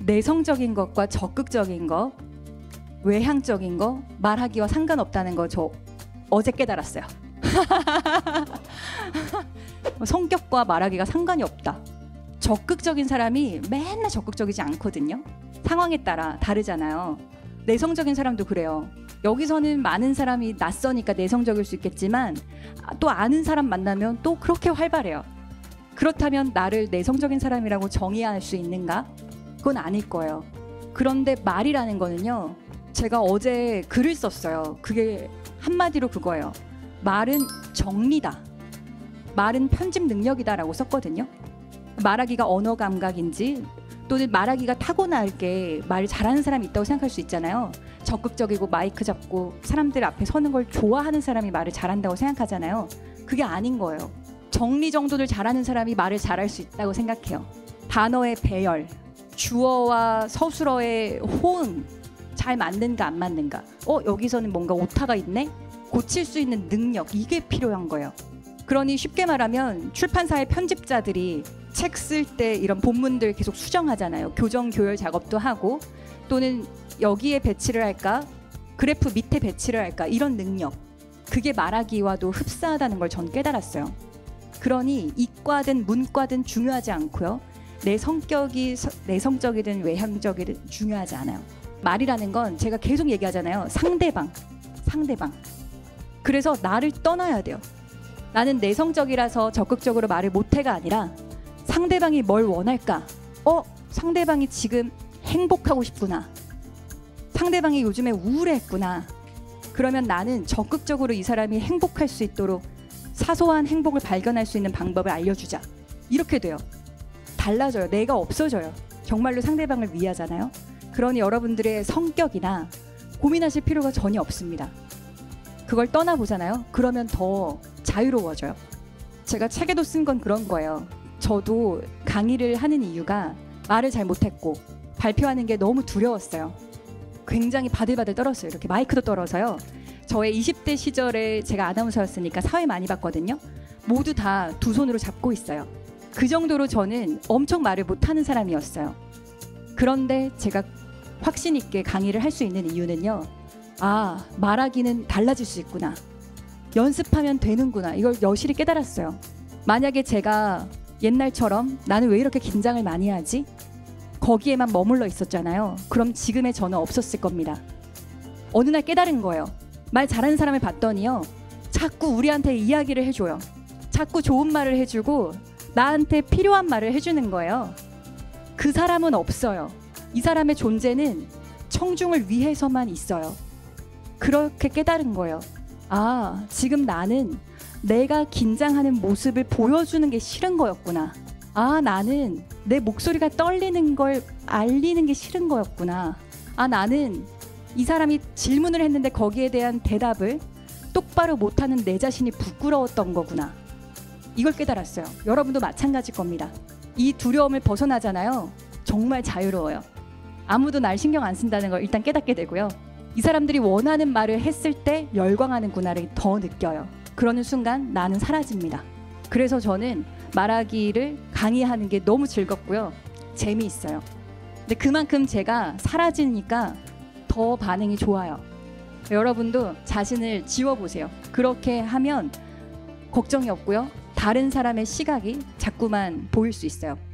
내성적인 것과 적극적인 것, 외향적인 거 말하기와 상관없다는 거 저 어제 깨달았어요. 성격과 말하기가 상관이 없다. 적극적인 사람이 맨날 적극적이지 않거든요. 상황에 따라 다르잖아요. 내성적인 사람도 그래요. 여기서는 많은 사람이 낯서니까 내성적일 수 있겠지만 또 아는 사람 만나면 또 그렇게 활발해요. 그렇다면 나를 내성적인 사람이라고 정의할 수 있는가? 그건 아닐 거예요. 그런데 말이라는 거는요, 제가 어제 글을 썼어요. 그게 한마디로 그거예요. 말은 정리다. 말은 편집 능력이다라고 썼거든요. 말하기가 언어 감각인지 또는 말하기가 타고나게 말 잘하는 사람이 있다고 생각할 수 있잖아요. 적극적이고 마이크 잡고 사람들 앞에 서는 걸 좋아하는 사람이 말을 잘한다고 생각하잖아요. 그게 아닌 거예요. 정리정돈을 잘하는 사람이 말을 잘할 수 있다고 생각해요. 단어의 배열, 주어와 서술어의 호응 잘 맞는가 안 맞는가, 여기서는 뭔가 오타가 있네? 고칠 수 있는 능력, 이게 필요한 거예요. 그러니 쉽게 말하면 출판사의 편집자들이 책 쓸 때 이런 본문들 계속 수정하잖아요. 교정 교열 작업도 하고, 또는 여기에 배치를 할까, 그래프 밑에 배치를 할까, 이런 능력, 그게 말하기와도 흡사하다는 걸 전 깨달았어요. 그러니 이과든 문과든 중요하지 않고요, 내 성격이 내성적이든 외향적이든 중요하지 않아요. 말이라는 건 제가 계속 얘기하잖아요. 상대방. 그래서 나를 떠나야 돼요. 나는 내성적이라서 적극적으로 말을 못해가 아니라 상대방이 뭘 원할까? 상대방이 지금 행복하고 싶구나. 상대방이 요즘에 우울했구나. 그러면 나는 적극적으로 이 사람이 행복할 수 있도록 사소한 행복을 발견할 수 있는 방법을 알려주자. 이렇게 돼요. 달라져요. 내가 없어져요. 정말로 상대방을 위하잖아요. 그러니 여러분들의 성격이나 고민하실 필요가 전혀 없습니다. 그걸 떠나보잖아요. 그러면 더 자유로워져요. 제가 책에도 쓴 건 그런 거예요. 저도 강의를 하는 이유가 말을 잘 못했고 발표하는 게 너무 두려웠어요. 굉장히 바들바들 떨었어요. 이렇게 마이크도 떨어서요. 저의 20대 시절에 제가 아나운서였으니까 사회 많이 봤거든요. 모두 다 두 손으로 잡고 있어요. 그 정도로 저는 엄청 말을 못하는 사람이었어요. 그런데 제가 확신 있게 강의를 할 수 있는 이유는요, 말하기는 달라질 수 있구나, 연습하면 되는구나, 이걸 여실히 깨달았어요. 만약에 제가 옛날처럼 나는 왜 이렇게 긴장을 많이 하지? 거기에만 머물러 있었잖아요. 그럼 지금의 저는 없었을 겁니다. 어느 날 깨달은 거예요. 말 잘하는 사람을 봤더니요, 자꾸 우리한테 이야기를 해줘요. 자꾸 좋은 말을 해주고 나한테 필요한 말을 해주는 거예요. 그 사람은 없어요. 이 사람의 존재는 청중을 위해서만 있어요. 그렇게 깨달은 거예요. 지금 나는 내가 긴장하는 모습을 보여주는 게 싫은 거였구나. 나는 내 목소리가 떨리는 걸 알리는 게 싫은 거였구나. 나는 이 사람이 질문을 했는데 거기에 대한 대답을 똑바로 못하는 내 자신이 부끄러웠던 거구나. 이걸 깨달았어요. 여러분도 마찬가지일 겁니다. 이 두려움을 벗어나잖아요. 정말 자유로워요. 아무도 날 신경 안 쓴다는 걸 일단 깨닫게 되고요. 이 사람들이 원하는 말을 했을 때 열광하는구나를 더 느껴요. 그러는 순간 나는 사라집니다. 그래서 저는 말하기를 강의하는 게 너무 즐겁고요. 재미있어요. 근데 그만큼 제가 사라지니까 더 반응이 좋아요. 여러분도 자신을 지워보세요. 그렇게 하면 걱정이 없고요. 다른 사람의 시각이 자꾸만 보일 수 있어요.